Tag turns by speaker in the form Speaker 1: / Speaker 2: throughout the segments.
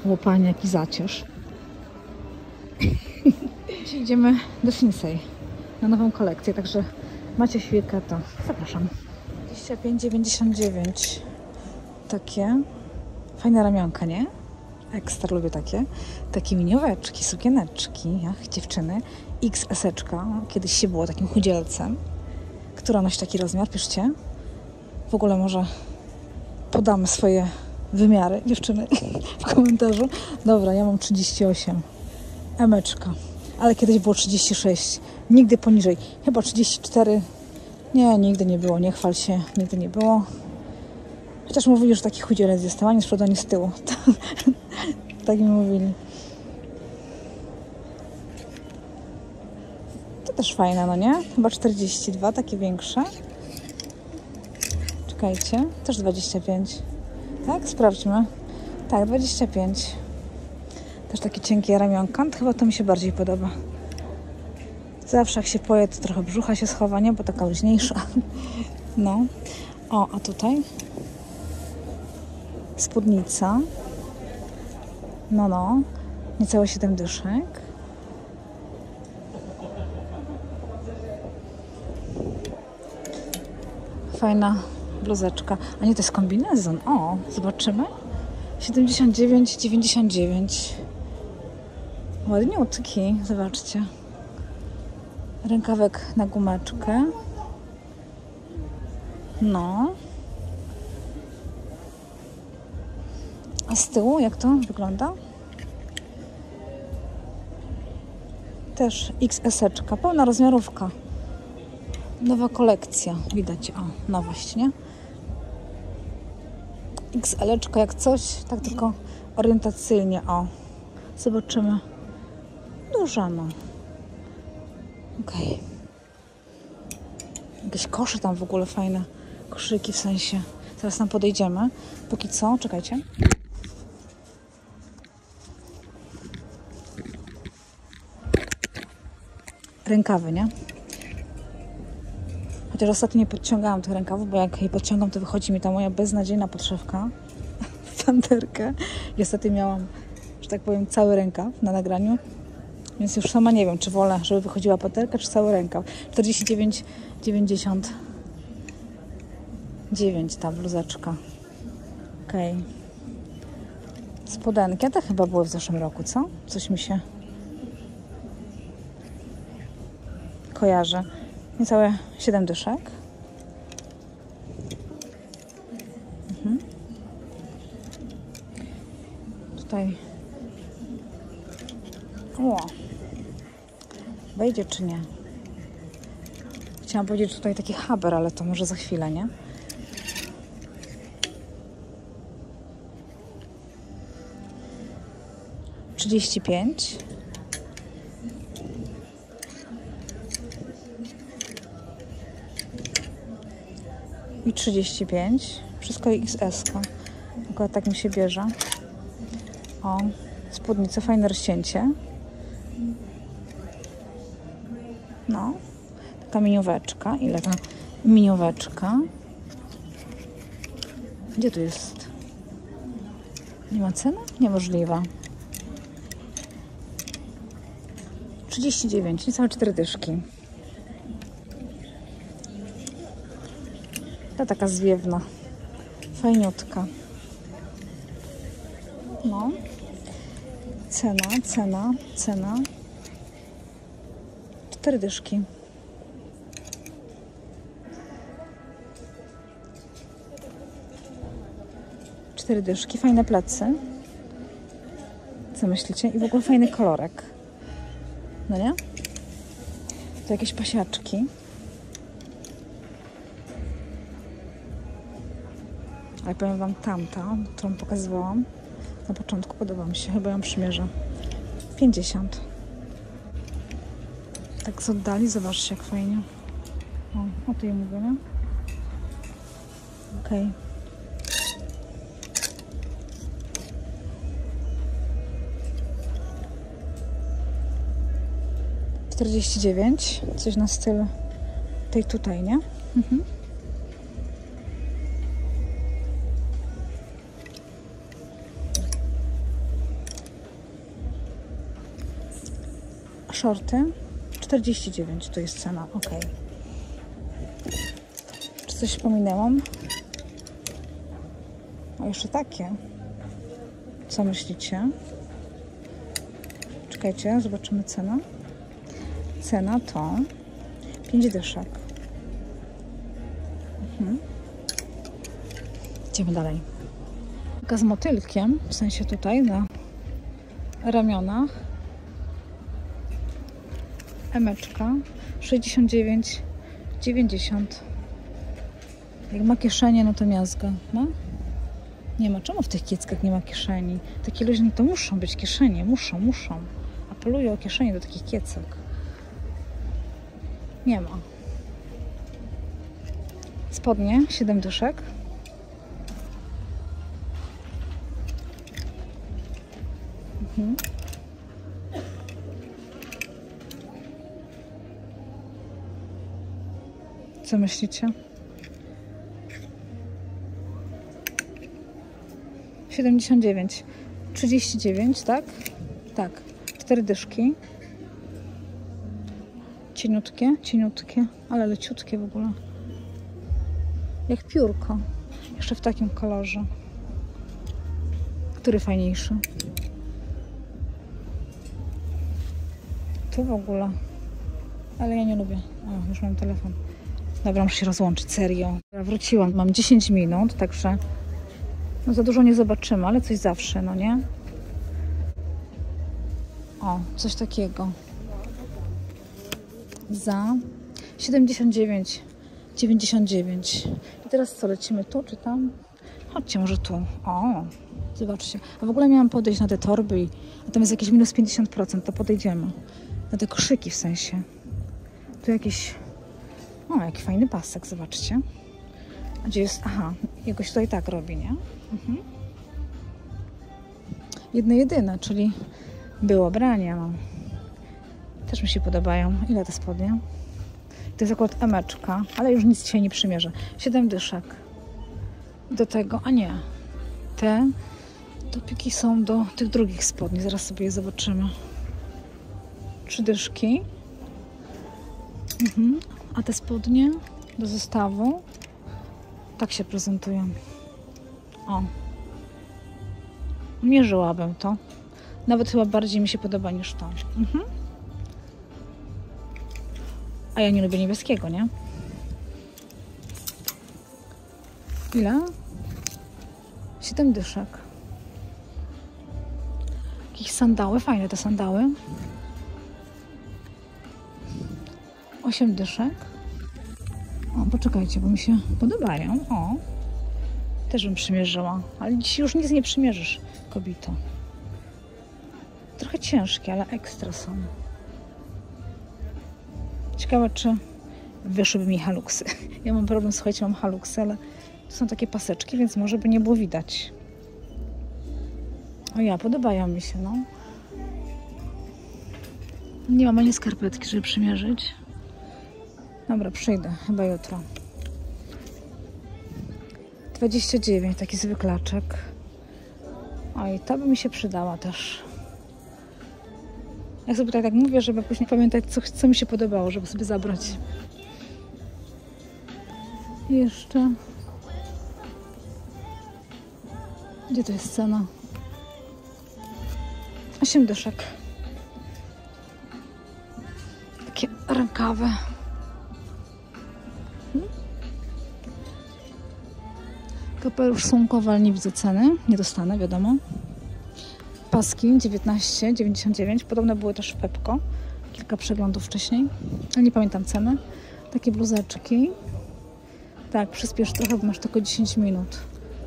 Speaker 1: Łopanie, jaki zacierz. Dzisiaj idziemy do Sinsei na nową kolekcję, także macie chwilkę, to zapraszam. 25,99. Takie fajne ramionka, nie? Ekstra lubię takie. Takie minioweczki, sukieneczki. Ach, dziewczyny. XS-eczka. Kiedyś się było takim chudzielcem. Która nosi taki rozmiar? Piszcie. W ogóle może podamy swoje wymiary, dziewczyny, w komentarzu. Dobra, ja mam 38. Emeczka. Ale kiedyś było 36. Nigdy poniżej. Chyba 34. Nie, nigdy nie było. Nie chwal się. Nigdy nie było. Chociaż mówili, że taki chudzielec jestem, ani z przodu, ani z tyłu. Tak mi mówili. To też fajne, no nie? Chyba 42, takie większe. Czekajcie, też 25. Tak? Sprawdźmy. Tak, 25. Też takie cienkie ramionka. Chyba to mi się bardziej podoba. Zawsze jak się poje, to trochę brzucha się schowa, nie? Bo taka luźniejsza. No. O, a tutaj? Spódnica. No. Niecałe 7 dyszek. Fajna bluzeczka. A nie, to jest kombinezon. O, zobaczymy. 79,99. Ładniutki. Zobaczcie. Rękawek na gumeczkę. No. A z tyłu jak to wygląda? Też XS-eczka. Pełna rozmiarówka. Nowa kolekcja. Widać, o, nowość, nie? XL-eczka jak coś, tak tylko orientacyjnie, o. Zobaczymy. Duża, no. Okej. Jakieś kosze tam w ogóle fajne. Koszyki w sensie. Zaraz tam podejdziemy. Póki co, czekajcie. Rękawy, nie? Chociaż ostatnio nie podciągałam tych rękawów, bo jak je podciągam, to wychodzi mi ta moja beznadziejna podszewka w panterkę. I ostatnio miałam, że tak powiem, cały rękaw na nagraniu. Więc już sama nie wiem, czy wolę, żeby wychodziła panterka, czy cały rękaw. 49,99 ta bluzeczka. Okej. Spodenki, a te chyba były w zeszłym roku, co? Coś mi się kojarzy. Niecałe 7 dyszek. Tutaj. O! Wejdzie czy nie? Chciałam powiedzieć, że tutaj taki haber, ale to może za chwilę, nie? $35. I 35. Wszystko XS-ka. Akurat tak mi się bierze. O, spódnica, fajne rozcięcie. No. Taka minióweczka. Ile ta minióweczka? Gdzie tu jest? Nie ma ceny? Niemożliwe. 39. Niecałe 4 dyszki. Ta taka zwiewna. Fajniutka. No. Cena. 4 dyszki. Fajne plecy. Co myślicie? I w ogóle fajny kolorek. No nie? To jakieś pasiaczki. Ale powiem wam, tamta, którą pokazywałam na początku, podoba mi się. Chyba ją przymierzę. 50. Tak z oddali, zobaczcie jak fajnie. O tej mówię, nie? Okej. 49. Coś na styl tej tutaj, nie? shorty 49 to jest cena, ok. Czy coś pominęłam? O, jeszcze takie. Co myślicie? Czekajcie, zobaczymy cenę. Cena to 5 dyszek. Idziemy dalej. Taka z motylkiem, w sensie tutaj na ramionach. Emeczka 69,90. Jak ma kieszenie, no to miazga. Ma? Nie ma. Czemu w tych kieckach nie ma kieszeni? Takie luźne to muszą być kieszenie. Muszą. Apeluję o kieszenie do takich kiecek. Nie ma. Spodnie 7 dyszek. Co myślicie? 79, 39, tak? Tak. 4 dyszki. Cieniutkie, ale leciutkie w ogóle. Jak piórko. Jeszcze w takim kolorze. Który fajniejszy? Tu w ogóle. Ale ja nie lubię. O, już mam telefon. Dobra, muszę się rozłączyć, serio. Wróciłam, mam 10 minut, także no za dużo nie zobaczymy, ale coś zawsze, no nie? O, coś takiego. Za 79,99. I teraz co, lecimy tu czy tam? Chodźcie może tu. O, zobaczcie. A w ogóle miałam podejść na te torby, a tam jest jakieś minus 50%, to podejdziemy. Na te koszyki w sensie. Tu jakieś... O, jaki fajny pasek, zobaczcie. A gdzie jest... Aha, jakoś tutaj tak robi, nie? Jedyne, czyli było branie, no. Też mi się podobają. Ile te spodnie? To jest akurat emeczka, ale już nic dzisiaj nie przymierzę. 7 dyszek. Do tego, a nie. Te topiki są do tych drugich spodni. Zaraz sobie je zobaczymy. 3 dyszki. A te spodnie do zestawu tak się prezentują. O. Mierzyłabym to. Nawet chyba bardziej mi się podoba niż to. A ja nie lubię niebieskiego, nie? Ile? 7 dyszek. Jakieś sandały, fajne te sandały. 8 dyszek. O, poczekajcie, bo mi się podobają. O, też bym przymierzyła. Ale dzisiaj już nic nie przymierzysz, kobito. Trochę ciężkie, ale ekstra są. Ciekawe, czy wyszłyby mi haluksy. Ja mam problem, słuchajcie, mam haluksy, ale to są takie paseczki, więc może by nie było widać. O ja, podobają mi się, no. Nie mam ani skarpetki, żeby przymierzyć. Dobra, przyjdę, chyba jutro. 29, taki zwyklaczek. Oj, ta by mi się przydała też. Ja sobie tak mówię, żeby później pamiętać, co mi się podobało, żeby sobie zabrać. I jeszcze... Gdzie to jest cena? 8 dyszek. Takie rękawy. Kapelusz słomkowy, ale nie widzę ceny. Nie dostanę, wiadomo. Paski 19,99. Podobne były też w Pepco. Kilka przeglądów wcześniej. Ale nie pamiętam ceny. Takie bluzeczki. Tak, przyspiesz trochę, bo masz tylko 10 minut.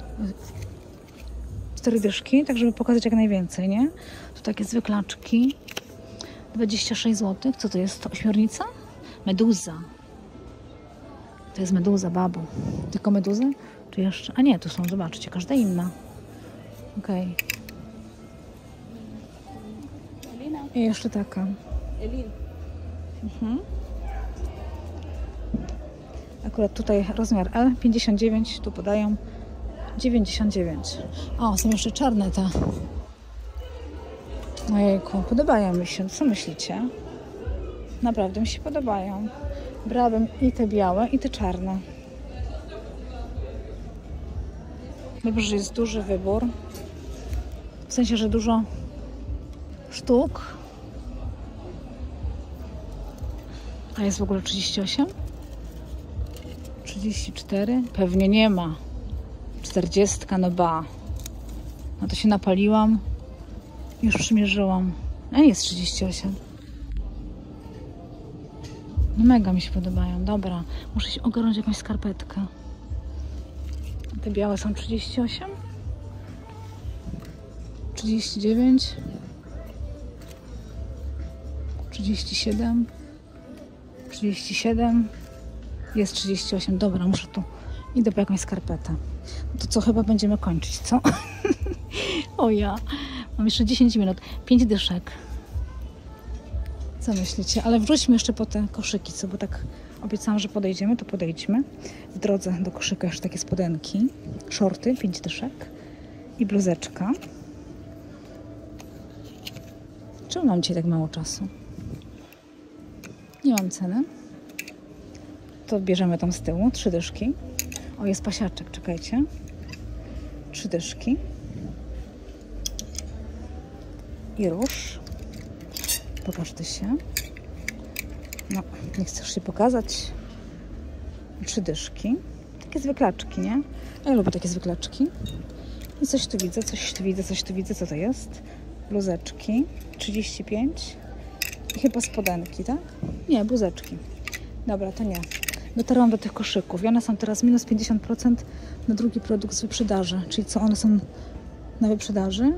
Speaker 1: 4 dyszki, tak żeby pokazać jak najwięcej, nie? Tu takie zwyklaczki. 26 zł. Co to jest? To ośmiornica? Meduza. To jest meduza, babo. Tylko meduzy? Czy jeszcze? A nie, tu są, zobaczcie, każda inna. Okej. I jeszcze taka. Akurat tutaj rozmiar L, 59, tu podają 99. O, są jeszcze czarne te. Ojejku, podobają mi się. Co myślicie? Naprawdę mi się podobają. Brałabym i te białe, i te czarne. Dobrze, że jest duży wybór. W sensie, że dużo sztuk. A jest w ogóle 38? 34? Pewnie nie ma. 40, no ba. No to się napaliłam. Już przymierzyłam. A nie jest 38. No mega mi się podobają. Dobra, muszę się ogarnąć jakąś skarpetkę. Te białe są 38? 39? 37? 37? Jest 38. Dobra, muszę tu... Idę po jakąś skarpetę. To co, chyba będziemy kończyć, co? O ja. Mam jeszcze 10 minut. 5 dyszek. Co myślicie? Ale wróćmy jeszcze po te koszyki, co? Bo tak obiecałam, że podejdziemy, to podejdźmy. W drodze do koszyka jeszcze takie spodenki. Shorty, 5 dyszek. I bluzeczka. Czemu mam dzisiaj tak mało czasu? Nie mam ceny. To bierzemy tam z tyłu. 3 dyszki. O, jest pasiaczek, czekajcie. 3 dyszki. I róż. Pokaż ty się. No, nie chcesz się pokazać. 3 dyszki. Takie zwyklaczki, nie? Ja lubię takie zwyklaczki. I coś tu widzę, coś tu widzę, coś tu widzę. Co to jest? Bluzeczki. 35. I chyba spodenki, tak? Nie, bluzeczki. Dobra, to nie. Dotarłam do tych koszyków i one są teraz minus 50% na drugi produkt z wyprzedaży. Czyli co, one są na wyprzedaży?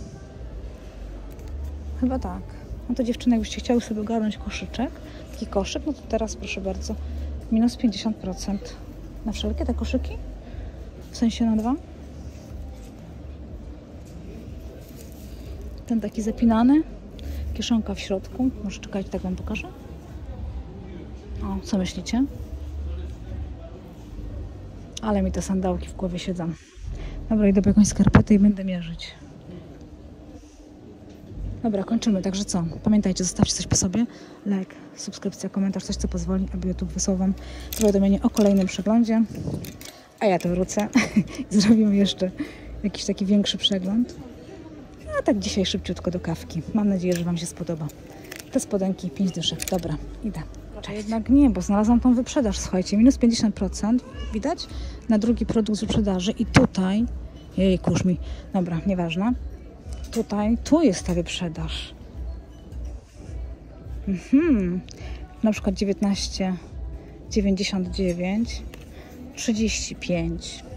Speaker 1: Chyba tak. No to dziewczyny, jakbyście chciały sobie ogarnąć koszyczek, taki koszyk, no to teraz proszę bardzo, minus 50% na wszelkie te koszyki? W sensie na 2? Ten taki zapinany, kieszonka w środku. Może czekajcie, tak wam pokażę. O, co myślicie? Ale mi te sandałki w głowie siedzą. Dobra, idę po jakąś skarpetę i będę mierzyć. Dobra, kończymy. Także co? Pamiętajcie, zostawcie coś po sobie. Like, subskrypcja, komentarz, coś co pozwoli, aby YouTube wysłał wam powiadomienie o kolejnym przeglądzie. A ja to wrócę. Zrobimy jeszcze jakiś taki większy przegląd. A tak dzisiaj szybciutko do kawki. Mam nadzieję, że wam się spodoba. Te spodenki 5 dyszek. Dobra, idę. Cześć. Jednak nie, bo znalazłam tą wyprzedaż, słuchajcie, minus 50%, widać, na drugi produkt z wyprzedaży i tutaj, jej, kurz mi, dobra, nieważne, tutaj, tu jest ta wyprzedaż. Na przykład 19,99, 35,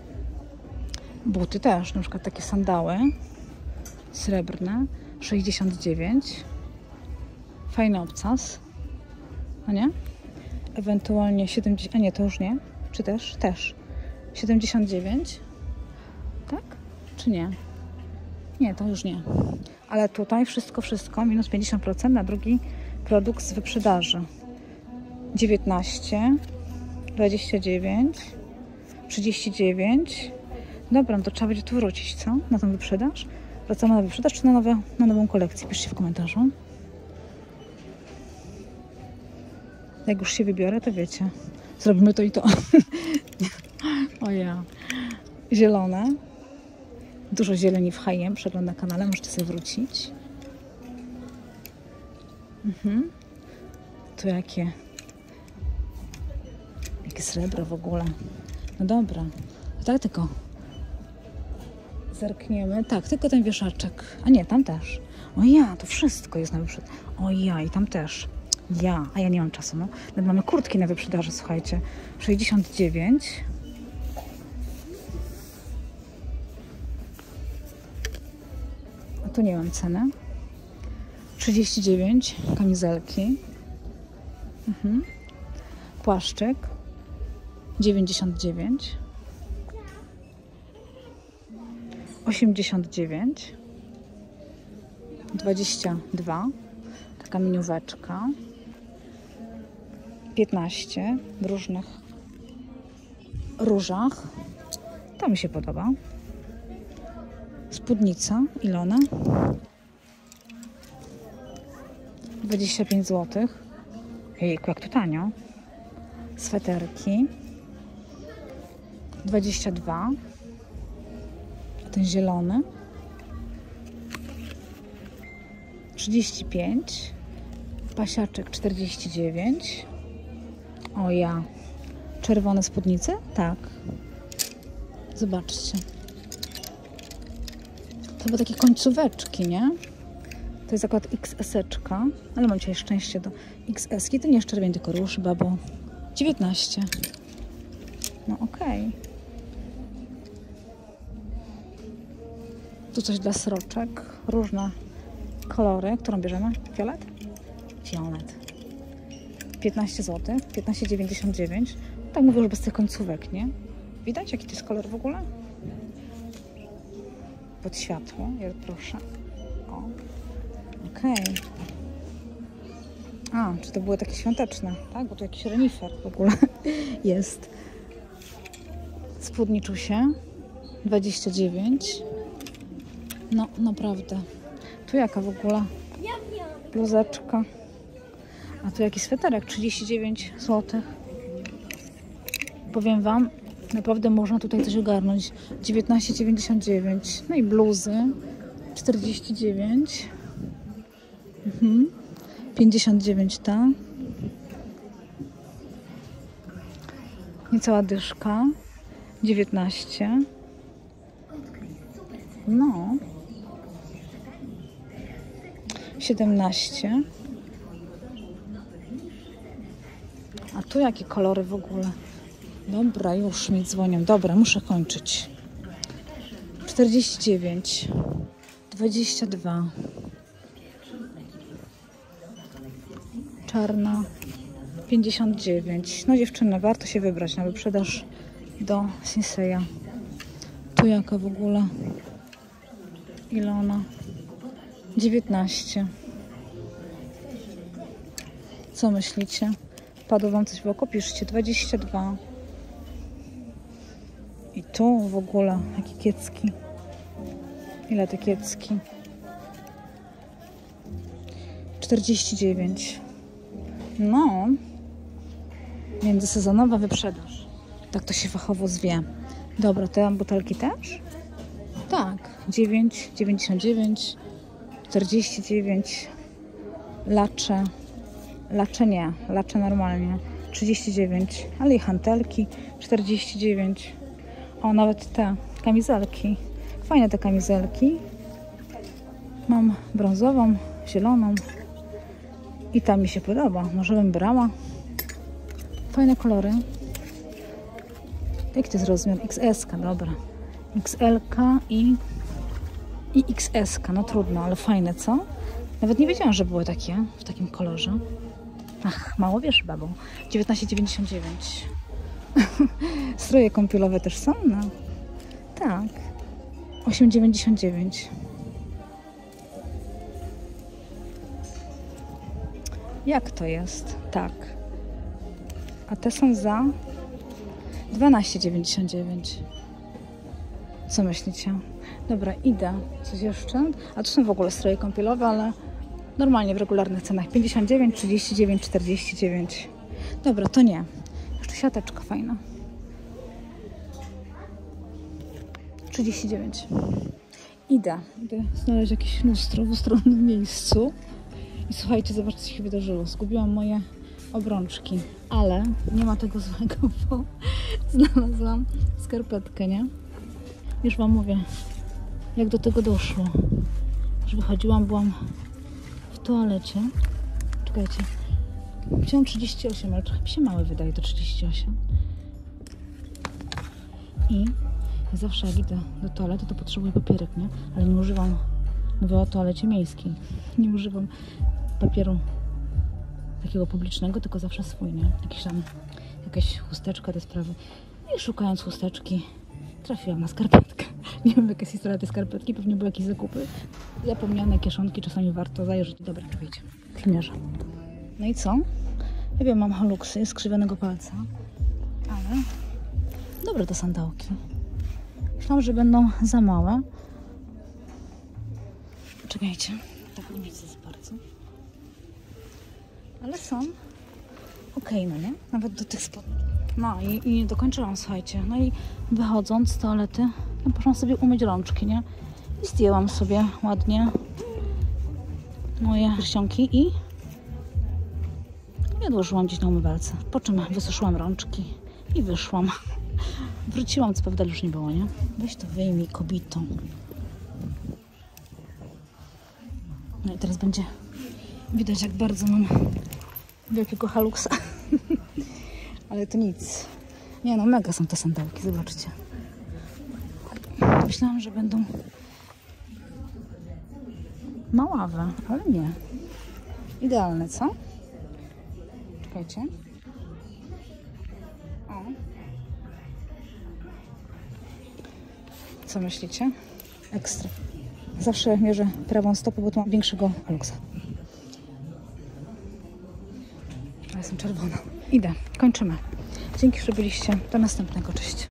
Speaker 1: buty też, na przykład takie sandały, srebrne, 69, fajny obcas. No nie? Ewentualnie 70, a nie, to już nie. Czy też? Też. 79. Tak? Czy nie? Nie, to już nie. Ale tutaj wszystko, minus 50% na drugi produkt z wyprzedaży. 19, 29, 39. Dobra, no to trzeba będzie tu wrócić, co? Na tą wyprzedaż? Wracamy na wyprzedaż czy na nową kolekcję? Piszcie w komentarzu. Jak już się wybiorę, to wiecie. Zrobimy to i to. O ja. Zielone. Dużo zieleni w H&M. Przegląd na kanale. Możecie sobie wrócić. Tu jakie srebro w ogóle. No dobra. Tak tylko zerkniemy. Tak, tylko ten wieszaczek. A nie, tam też. O ja, to wszystko jest na wyprzedaży. O ja, i tam też. A ja nie mam czasu, no. Nawet mamy kurtki na wyprzedaży, słuchajcie. 69. A tu nie mam ceny. 39. Kamizelki. Płaszczyk. 99. 89. 22. Taka minióweczka. 15 w różnych różach. To mi się podoba. Spódnica Ilona. 25 zł. Jejku, jak to tanio. Sweterki. 22. A ten zielony. 35. Pasiaczek 49. O ja. Czerwone spódnice? Tak. Zobaczcie. To były takie końcóweczki, nie? To jest akurat XS-eczka, ale mam dzisiaj szczęście do XS-ki. To nie jest czerwień, tylko róż, babo. 19. No okej. Tu coś dla sroczek. Różne kolory. Którą bierzemy? Fiolet? Fiolet. 15 zł. 15,99. Tak mówię już bez tych końcówek, nie? Widać, jaki to jest kolor w ogóle? Pod światło. Ja proszę. O. Okej. A, czy to były takie świąteczne? Tak, bo tu jakiś renifer w ogóle jest. Spódniczusie 29. No, naprawdę. Tu jaka w ogóle bluzeczka. A tu jakiś sweterek 39 zł. Powiem wam, naprawdę można tutaj coś ogarnąć. 19,99. No i bluzy 49. 59 ta. Niecała dyszka. 19. No. 17. A tu jakie kolory w ogóle? Dobra, już mi dzwonią. Dobra, muszę kończyć. 49. 22. Czarna. 59. No dziewczyny, warto się wybrać na wyprzedaż do Sinseya. Tu jaka w ogóle? Ile ona? 19. Co myślicie? Padło wam coś w oko? Piszcie. 22. I tu w ogóle jakie kiecki. Ile te kiecki? 49. No. Międzysezonowa wyprzedaż. Tak to się fachowo zwie. Dobra, te butelki też? Tak. 9,99. 49. Lacze. Lacze nie. Lacze normalnie. 39. Ale i hantelki. 49. O, nawet te kamizelki. Fajne te kamizelki. Mam brązową, zieloną. I ta mi się podoba. Może bym brała. Fajne kolory. Jaki to jest rozmiar? XS-ka, dobra. XL-ka i XS-ka. No trudno, ale fajne, co? Nawet nie wiedziałam, że były takie w takim kolorze. Ach, mało wiesz, babą. 19,99. Stroje kąpielowe też są? No. Tak. 8,99. Jak to jest? Tak. A te są za 12,99. Co myślicie? Dobra, idę. Coś jeszcze? A tu są w ogóle stroje kąpielowe, ale normalnie w regularnych cenach. 59, 39, 49. Dobra, to nie. Jeszcze siateczka fajna. 39. Idę znaleźć jakieś lustro w ustronnym miejscu. I słuchajcie, zobaczcie, co się wydarzyło. Zgubiłam moje obrączki, ale nie ma tego złego, bo znalazłam skarpetkę, nie? Już wam mówię, jak do tego doszło. Już wychodziłam, byłam w toalecie. Czekajcie. Wziąłem 38, ale trochę mi się małe wydaje to 38. I zawsze jak idę do toalety, to potrzebuję papierek, nie? Ale nie używam, mówię o toalecie miejskiej, nie używam papieru takiego publicznego, tylko zawsze swój, nie? Jakaś chusteczka, te sprawy. I szukając chusteczki, trafiłam na skarpetkę. Nie wiem, jaka jest historia tej skarpetki, pewnie były jakieś zakupy. Zapomniane kieszonki, czasami warto zajrzeć. Dobra, wiecie, klinerza. No i co? Ja wiem, mam haluksy, skrzywionego palca, ale dobre te sandałki. Myślałam, że będą za małe. Czekajcie, tak nie widzę za bardzo. Ale są. okej, no nie? Nawet do tych spodni. No i nie dokończyłam, słuchajcie. No i wychodząc z toalety, no poszłam sobie umyć rączki, nie? I zdjęłam sobie ładnie moje pierścionki i odłożyłam gdzieś na umywalce. Po czym wysuszyłam rączki i wyszłam. Wróciłam, co prawda już nie było, nie? Weź to wyjmij, kobito. No i teraz będzie widać, jak bardzo mam wielkiego haluksa. Ale to nic. Nie no, mega są te sandałki, zobaczcie. Myślałam, że będą maławe, ale nie. Idealne, co? Czekajcie. O. Co myślicie? Ekstra. Zawsze mierzę prawą stopę, bo tu mam większego haluksa. Ja jestem czerwona. Idę. Kończymy. Dzięki, że byliście. Do następnego. Cześć.